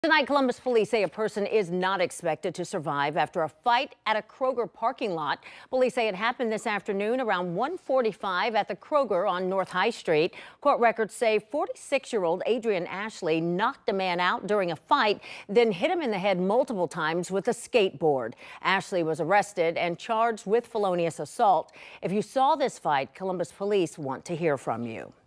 Tonight, Columbus police say a person is not expected to survive after a fight at a Kroger parking lot. Police say it happened this afternoon around 1:45 at the Kroger on North High Street. Court records say 46-year-old Adrian Ashley knocked a man out during a fight, then hit him in the head multiple times with a skateboard. Ashley was arrested and charged with felonious assault. If you saw this fight, Columbus police want to hear from you.